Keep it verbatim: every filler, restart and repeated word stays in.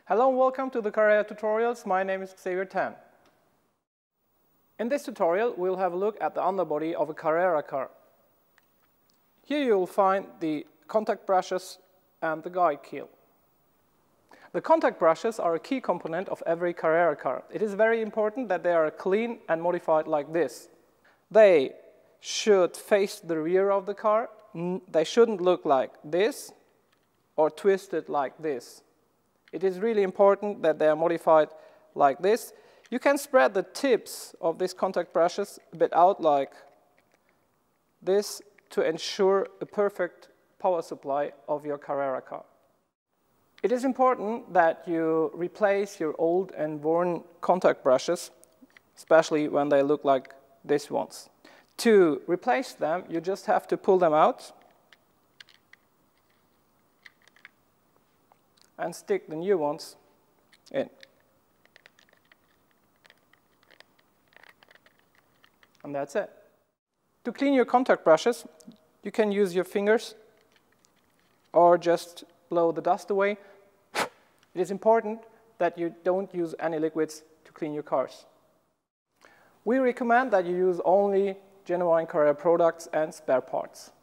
Hello and welcome to the Carrera tutorials. My name is Xavier Tan. In this tutorial, we'll have a look at the underbody of a Carrera car. Here you will find the contact brushes and the guide keel. The contact brushes are a key component of every Carrera car. It is very important that they are clean and modified like this. They should face the rear of the car. They shouldn't look like this or twisted like this. It is really important that they are modified like this. You can spread the tips of these contact brushes a bit out like this to ensure a perfect power supply of your Carrera car. It is important that you replace your old and worn contact brushes, especially when they look like these ones. To replace them, you just have to pull them out and stick the new ones in. And that's it. To clean your contact brushes, you can use your fingers or just blow the dust away. It is important that you don't use any liquids to clean your cars. We recommend that you use only genuine Carrera products and spare parts.